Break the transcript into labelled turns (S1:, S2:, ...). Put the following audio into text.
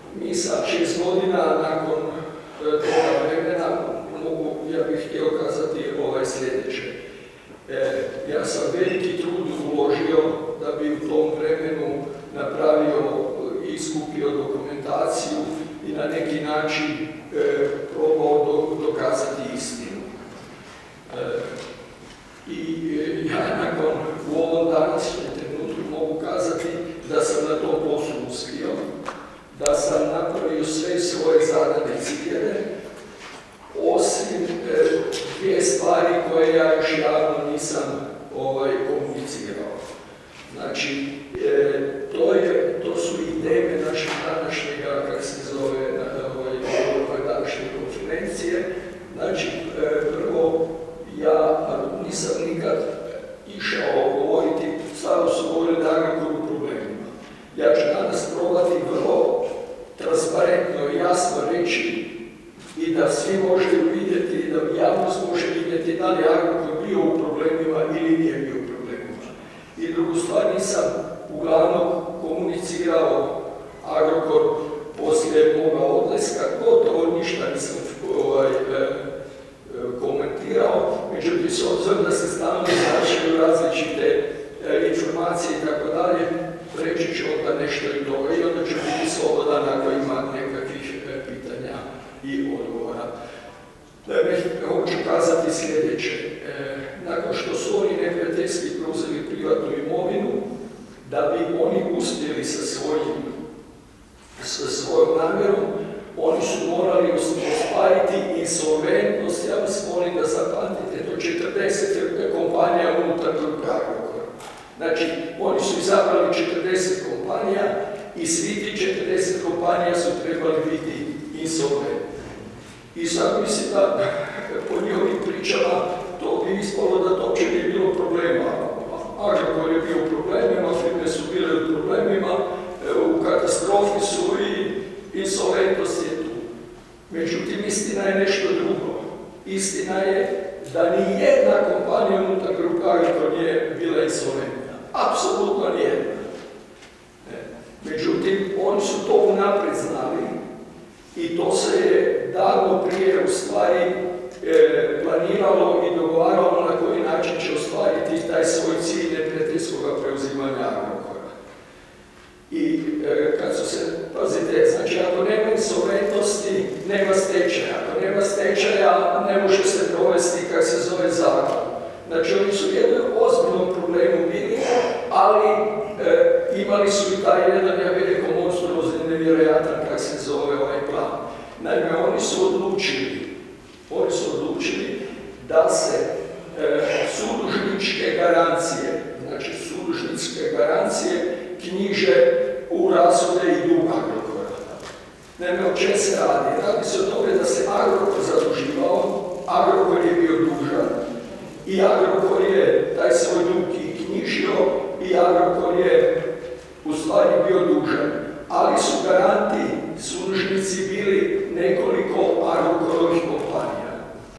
S1: mi sad 6 godina nakon toga vremena ja bih htio kazati sljedeće. Ja sam veliki trud uložio da bi u tom vremenu napravio i skupio dokumentaciju i na neki način probao dokazati istinu. I ja nakon u ovom današnjem trenutku mogu kazati da sam na tom poslu uspio, da sam napravio sve svoje zadane ciljeve, osim dvije stvari koje ja još javno nisam komunicirao. Znači, to su i teme našeg današnjega, kako se zove, današnje konferencije. Znači, prvo, ja nisam nikad išao govoriti, stvarno su govorili da Agrokor u problemima. Ja ću danas probati vrlo transparentno i jasno reći i da svi možete vidjeti, i da javnost može vidjeti da li je Agrokor bio u problemima ili nije bio u problemima. I drugu stvar, nisam uglavnom komunicirao Agrokor poslije moga odlaska, gotovo ništa nisam komentirao, međutim, s obzirom da se stalno značaju različite informacije i tako dalje, reći ću onda nešto i toga i onda ću biti slobodan ako ima nekakvih pitanja i odgovora. Hoću kazati sljedeće. Nakon što su oni neprijateljski preuzeli privatnu imovinu, da bi oni uspjeli sa svojom namjerom, oni su morali ostvariti insolventnost, ja vas molim da zapamtite, do 40 kompanija unutar grupe Agrokora. Znači, oni su izabrali 40 kompanija i svi ti 40 kompanija su trebali biti insolventni. I sad mislim da po njihovim pričama to bi ispalo da to uopće nije bilo problema. Agrokor je bio u problemima, firme su bile u problemima, u katastrofi su i insolventnost je tu. Međutim, istina je nešto drugo. Istina je da ni jedna kompanija unutar grupe Agrokor nije bila insolventna. Apsolutno nijedna. Međutim, oni su to unaprijed znali i to se je davno prije u stvari planiralo i dogovaralo na koji način će ostvariti taj svoj cilj neprijateljskog preuzimanja Agrokora. I kad su se, pazite, znači ako nema insolventnosti, nema stečaja. Ako nema stečaja, ne može se provesti, kako se zove, zakon. Znači oni su u jednom ozbiljnom problemu bili, ali imali su i taj jedan, ja bih rekao, monstruozni, nevjerojatan, kako se zove ovaj plan. Naime, oni su odlučili da se sudužničke garancije, znači sudužničke garancije knjiže u rashode i dug Agrokora. Naime, o čem se radi? Radi se o tome da se Agrokor zaduživao, Agrokor je bio dužan i Agrokor je taj svoj dug i knjižio i Agrokor je u stvari bio dužan. Ali su garanti, sudužnici bili nekoliko Agrokorovih kompanija.